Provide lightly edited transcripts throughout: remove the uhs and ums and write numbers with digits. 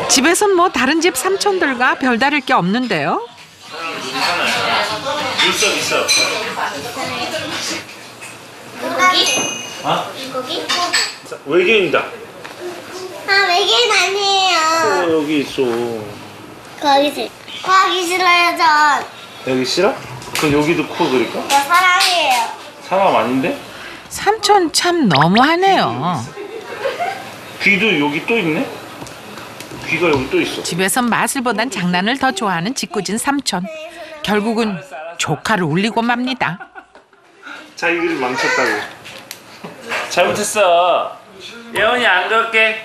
집에선 뭐 다른 집 삼촌들과 별다를 게 없는데요. 있어 있어. 고기? 아? 고기? 외계인이다. 아, 외계인 아니에요. 여기 있어. 거기 싫어요, 전. 여기 싫어? 그럼 여기도 코 그릴까? 저 사람이에요. 사람 아닌데? 삼촌 참 너무하네요. 귀도 여기 또 있네? 귀가 여기 또 있어. 집에선 맛을 보단 장난을 더 좋아하는 짓궂은 삼촌. 결국은 조카를 울리고 맙니다. 자기 그림 망쳤다고. 잘못했어. 예원이 안 그럴게.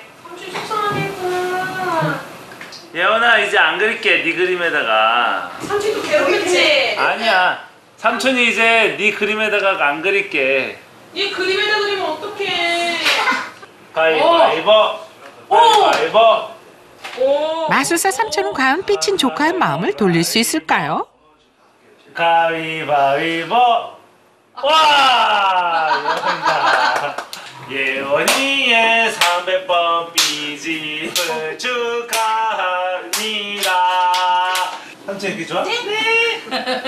예원아 이제 안 그릴게. 네 그림에다가. 삼촌도 괴롭혔지? 아니야. 삼촌이 이제 네 그림에다가 안 그릴게. 얘 그림에다 그리면 어떡해. 가위바위보. 가위바위보. 오. 마술사 삼촌은 과연 삐친 조카의 마음을 돌릴 수 있을까요? 가위바위보. 와! 예원이다. 예원이의 300번 삐집을 축하합니다. 삼촌 이렇게 좋아? 네.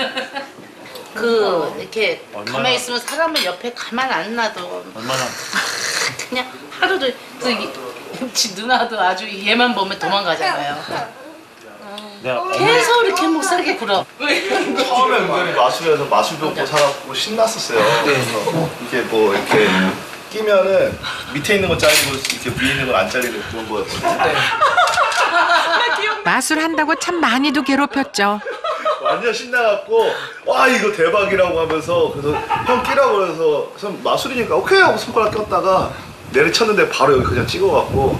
이렇게 얼마나? 가만히 있으면 사람을 옆에 가만 안 놔둬. 얼마나? 그냥 하루도 누나도 아주 얘만 보면 도망가잖아요. 내가 계속 이렇게 못 살게 굴어. 처음에 은근히 마술에서 마술 배우고 살았고 신났었어요. 그래서 이게 뭐 이렇게 끼면은 밑에 있는 건 잘리고 이렇게 위에 있는 건 안 잘리는 그런 거였거든요. 마술한다고 참 많이도 괴롭혔죠. 완전 신나갖고 와 이거 대박이라고 하면서 그래서 형 끼라고 해서 그래서 마술이니까 오케이 하고 손가락 꼈다가 내리쳤는데 바로 여기 그냥 찍어갖고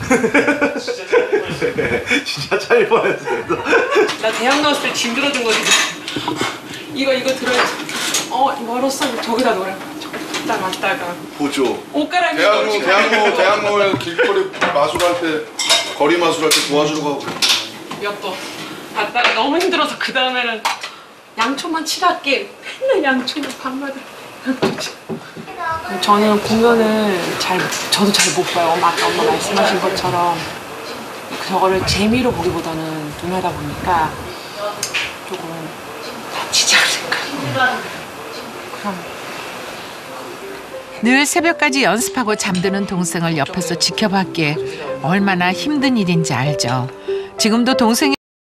진짜 잘릴 뻔했어요. 나 대학 나왔을 때 짐 들어준 거지. 이거 들어야지. 멀었어. 저기다 놓으라. 저기다 놨다가. 보조. 옷 갈아입는 대학로에 길거리 마술할 때 거리 마술할 때 도와주러 가고 몇 번. 갔다가 너무 힘들어서 그 다음에는 양초만 칠할게. 맨날 양초만 밤마다 양초 칠. 저는 공연을 저도 잘 못 봐요. 아까 엄마 말씀하신 것처럼 저거를 재미로 보기보다는 눈하다 보니까 조금 다치지 않을까. 그럼 늘 새벽까지 연습하고 잠드는 동생을 옆에서 지켜봤기에 얼마나 힘든 일인지 알죠. 지금도 동생이